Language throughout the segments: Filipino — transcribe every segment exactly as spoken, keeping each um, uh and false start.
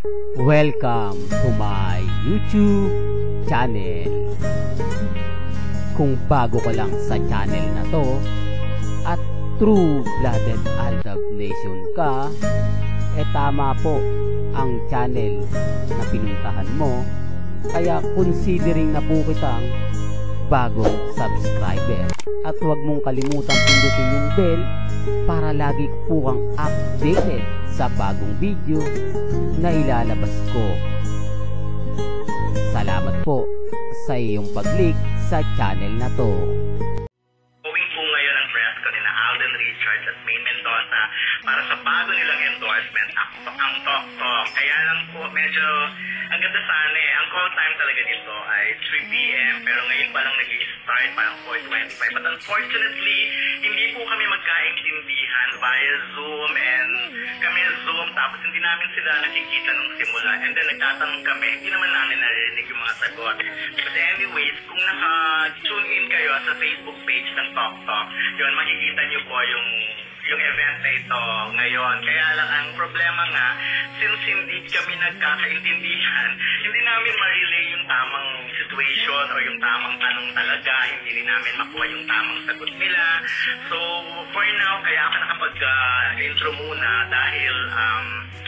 Welcome to my YouTube channel. Kung bago ka lang sa channel na to at true-blooded Aldab Nation ka, eh tama po ang channel na pinuntahan mo. Kaya considering na po kitang bagong subscriber. At huwag mong kalimutan pindutin yung bell para lagi po kang updated sa bagong video na ilalabas ko. Salamat po sa iyong pag-click sa channel na to. Going po ngayon ang press ko ni na Alden Richards at May Mendoza para sa bago nilang endorsement, ang Tok Tok. Kaya lang po medyo ang ganda sana eh. Ang call time talaga dito ay three p m pero ngayon pa lang nag-i-start, parang four twenty-five. But unfortunately, hindi po kami magkaintindihan via Zoom and kami Zoom tapos hindi namin sila nakikita nung simula. And then nagtatanong kami, hindi naman namin narinig yung mga sagot. But anyways, kung naka-tune in kayo sa Facebook page ng Tok Tok, yun, makikita niyo po yung yung event na ito ngayon. Kaya lang ang problema nga, since hindi kami nagkakaintindihan, hindi namin ma-relay yung tamang situation o yung tamang tanong talaga. Hindi rin namin makuha yung tamang sagot nila. So, for now, kaya ako nakapag-intro uh, muna dahil um,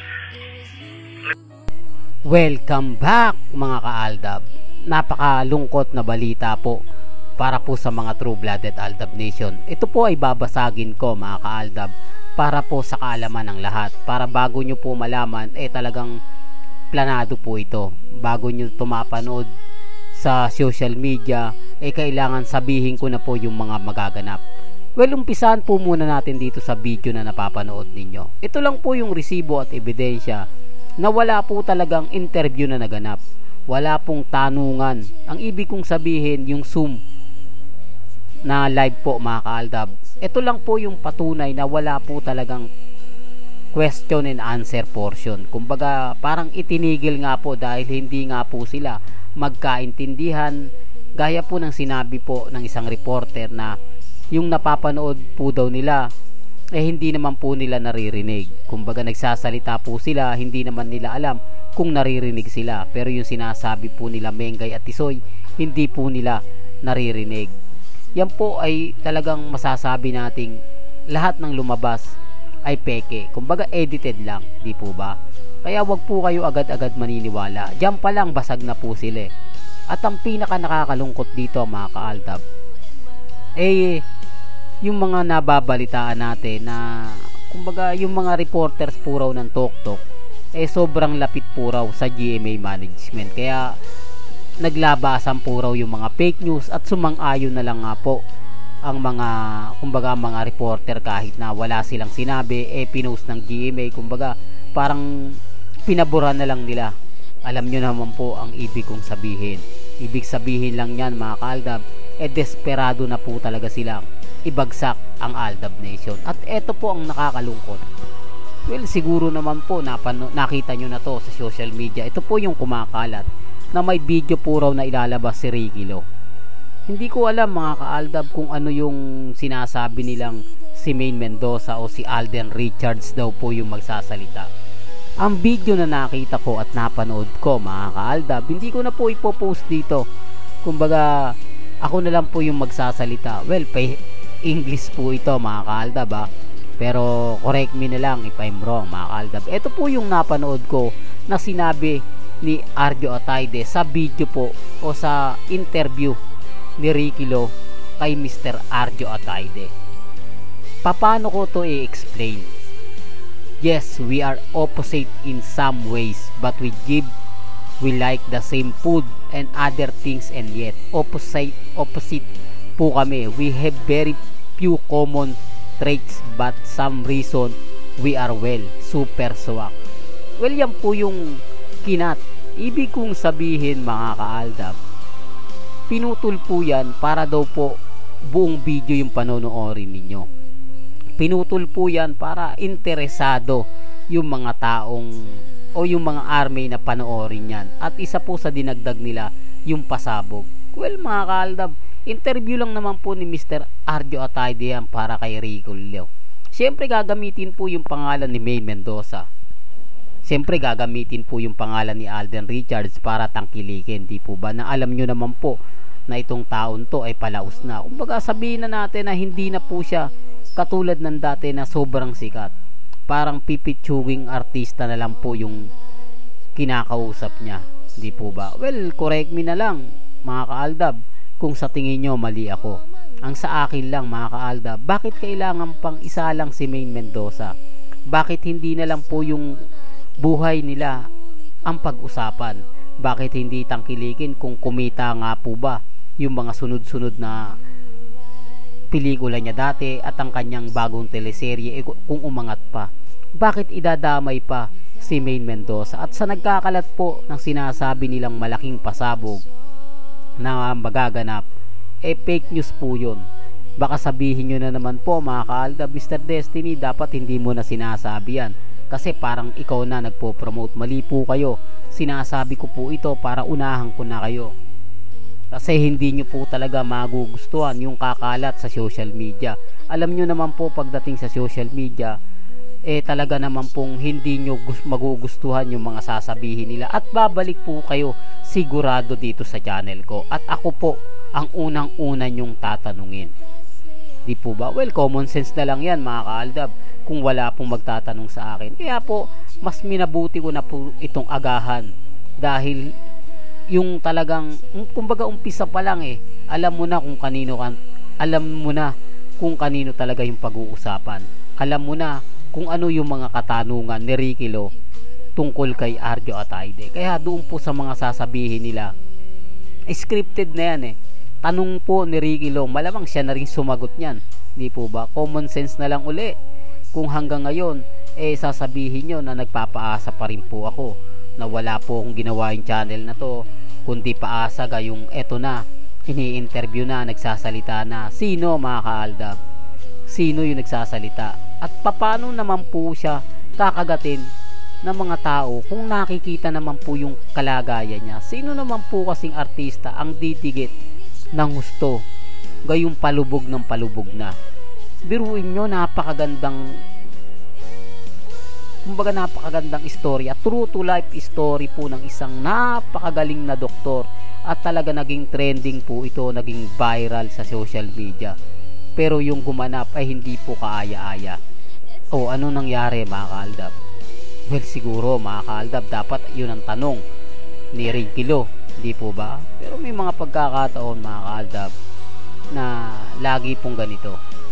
welcome back mga ka-Aldab. Napakalungkot na balita po para po sa mga true-blooded Aldab Nation. Ito po ay babasagin ko mga ka-Aldab para po sa kaalaman ng lahat. Para bago nyo po malaman, eh talagang planado po ito. Bago nyo tumapanood sa social media, eh kailangan sabihin ko na po yung mga magaganap. Well, umpisahan po muna natin dito sa video na napapanood ninyo. Ito lang po yung resibo at ebidensya na wala po talagang interview na naganap. Wala pong tanungan. Ang ibig kong sabihin, yung Zoom na live po mga ka-Aldab, ito lang po yung patunay na wala po talagang question and answer portion. Kumbaga parang itinigil nga po dahil hindi nga po sila magkaintindihan, gaya po ng sinabi po ng isang reporter na yung napapanood po daw nila eh hindi naman po nila naririnig. Kumbaga nagsasalita po sila, hindi naman nila alam kung naririnig sila, pero yung sinasabi po nila Mengay at Tisoy, hindi po nila naririnig. Yan po ay talagang masasabi nating lahat ng lumabas ay peke. Kumbaga edited lang, di po ba? Kaya wag po kayo agad-agad maniniwala. Diyan pa lang basag na po sila. At ang pinaka nakakalungkot dito mga ka-Aldab, eh yung mga nababalitaan natin na kumbaga yung mga reporters po raw ng Tok Tok, eh sobrang lapit po raw sa G M A management. Kaya naglabasan po raw yung mga fake news at sumang-ayon na lang nga po ang mga kumbaga mga reporter kahit na wala silang sinabi, eh pinost ng G M A. Kumbaga parang pinaboran na lang nila. Alam nyo naman po ang ibig kong sabihin. Ibig sabihin lang yan mga ka-Aldab, eh desperado na po talaga silang ibagsak ang Aldab Nation. At eto po ang nakakalungkot. Well, siguro naman po napano, nakita nyo na to sa social media. Ito po yung kumakalat na may video po raw na ilalabas si Ricky Lo. Hindi ko alam mga ka-Aldab kung ano yung sinasabi nilang si May Mendoza o si Alden Richards daw po yung magsasalita. Ang video na nakita ko at napanood ko mga ka-Aldab, hindi ko na po ipopost dito. Kumbaga ako na lang po yung magsasalita. Well, pa English po ito mga ka-Aldab ha. Pero correct me na lang if I'm wrong mga ka-Aldab. Ito po yung napanood ko na sinabi ni Arjo Atayde sa video po o sa interview ni Ricky Lo kay Mister Arjo Atayde. Paano ko to i-explain? Yes, we are opposite in some ways, but we give, we like the same food and other things, and yet opposite opposite po kami. We have very few common traits, but some reason we are well super swak. Well, yan po yung kinat. Ibig kong sabihin mga ka-Aldab, pinutol po yan para daw po buong video yung panonoorin ninyo. Pinutol po yan para interesado yung mga taong o yung mga army na panoorin yan. At isa po sa dinagdag nila yung pasabog. Well mga ka-Aldab, interview lang naman po ni Mister Arjo Atayde yan para kay Rico Leo. Siyempre gagamitin po yung pangalan ni May Mendoza. Siyempre gagamitin po yung pangalan ni Alden Richards para tangkilikin, di po ba, na alam nyo naman po na itong taon to ay palaos na. Kumbaga sabihin na natin na hindi na po siya katulad ng dati na sobrang sikat. Parang pipitsuging artista na lang po yung kinakausap niya, di po ba? Well, correct me na lang mga kaaldab kung sa tingin nyo mali ako. Ang sa akin lang mga kaaldab, bakit kailangan pang isa lang si Maine Mendoza? Bakit hindi na lang po yung buhay nila ang pag-usapan? Bakit hindi tangkilikin kung kumita nga po ba yung mga sunod-sunod na pelikula niya dati at ang kanyang bagong teleserye, eh, kung umangat pa? Bakit idadamay pa si Maine Mendoza? At sa nagkakalat po ng sinasabi nilang malaking pasabog na magaganap, eh fake news po yun. Baka sabihin nyo na naman po mga kaaldab, Mister Destiny, dapat hindi mo na sinasabi yan kasi parang ikaw na nagpo-promote. Mali po kayo, sinasabi ko po ito para unahan ko na kayo, kasi hindi nyo po talaga magugustuhan yung kakalat sa social media. Alam nyo naman po pagdating sa social media, eh talaga naman pong hindi nyo magugustuhan yung mga sasabihin nila at babalik po kayo sigurado dito sa channel ko at ako po ang unang-una nyong tatanungin, di po ba? Well, common sense na lang yan mga kaaldab kung wala pong magtatanong sa akin. Kaya po mas minabuti ko na po itong agahan dahil yung talagang kumbaga umpisa pa lang eh alam mo na kung kanino kan alam mo na kung kanino talaga yung pag-uusapan, alam mo na kung ano yung mga katanungan ni Ricky Lo tungkol kay Arjo Ataide. Kaya doon po sa mga sasabihin nila, scripted na yan eh. Tanong po ni Ricky Lo, malamang siya na rin sumagot niyan, di po ba? Common sense na lang uli kung hanggang ngayon eh sasabihin nyo na nagpapaasa pa rin po ako na wala po akong ginawa yung channel na to kundi paasa gayong eto na, ini-interview na, nagsasalita na. Sino mga kaaldab? Sino yung nagsasalita? At paano naman po siya kakagatin ng mga tao kung nakikita naman po yung kalagayan niya? Sino naman po kasing artista ang didigit ng gusto gayong palubog ng palubog na? Biruin nyo, napakagandang kumbaga napakagandang istorya, true to life story po ng isang napakagaling na doktor at talaga naging trending po ito, naging viral sa social media. Pero yung gumanap ay hindi po kaaya-aya. O ano nangyari mga kaaldab? Well, siguro mga kaaldab, dapat yun ang tanong ni Ricky Lo, di po ba? Pero may mga pagkakataon mga kaaldab na lagi pong ganito.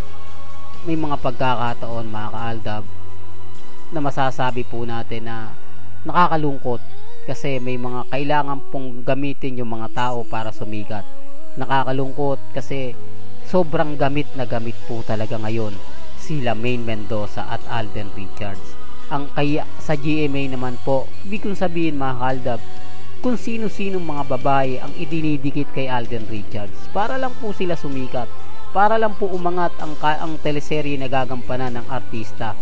May mga pagkakataon mga kaaldab na masasabi po natin na nakakalungkot kasi may mga kailangan pong gamitin yung mga tao para sumikat. Nakakalungkot kasi sobrang gamit na gamit po talaga ngayon sila Maine Mendoza at Alden Richards. Ang kaya sa G M A naman po, ibig kong sabihin mga kaaldab, kung sino-sino mga babae ang idinidikit kay Alden Richards para lang po sila sumikat, para lang po umangat ang, ang teleserye na gagampanan ng artista.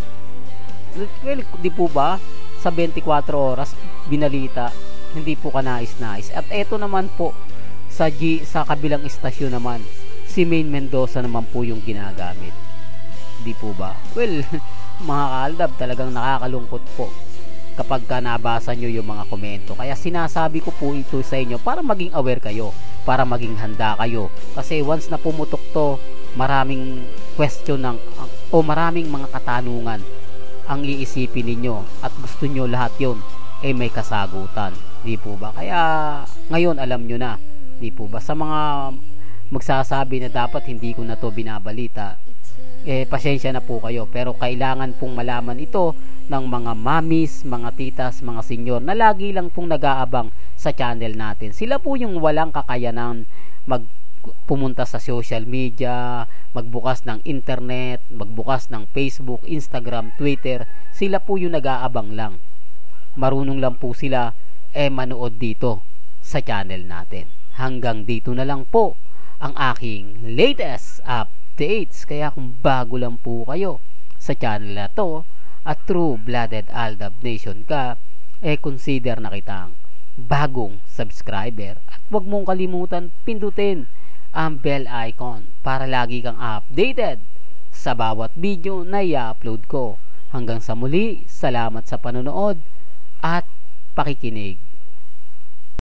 Well, di po ba sa twenty-four oras binalita, hindi po kanais-nais. At eto naman po sa G, sa kabilang istasyon naman, si Maine Mendoza naman po yung ginagamit, di po ba? Well, mga kaaldab, talagang nakakalungkot po kapag ka nabasa nyo yung mga komento. Kaya sinasabi ko po ito sa inyo para maging aware kayo, para maging handa kayo, kasi once na pumutok to, maraming question ng, o maraming mga katanungan ang iisipin ninyo at gusto nyo lahat yon eh may kasagutan, di po ba? Kaya ngayon alam nyo na, di po ba? Sa mga magsasabi na dapat hindi ko na to binabalita, eh pasensya na po kayo, pero kailangan pong malaman ito ng mga mamis, mga titas, mga senyor na lagi lang pong nag-aabang sa channel natin. Sila po yung walang kakayanan mag pumunta sa social media, magbukas ng internet, magbukas ng Facebook, Instagram, Twitter. Sila po yung nag-aabang lang. Marunong lang po sila eh manood dito sa channel natin. Hanggang dito na lang po ang aking latest updates. Kaya kung bago lang po kayo sa channel na to at true-blooded Aldab Nation ka, eh consider na kitang bagong subscriber at huwag mong kalimutan pindutin ang bell icon para lagi kang updated sa bawat video na i-upload ko. Hanggang sa muli, salamat sa panonood at pakikinig.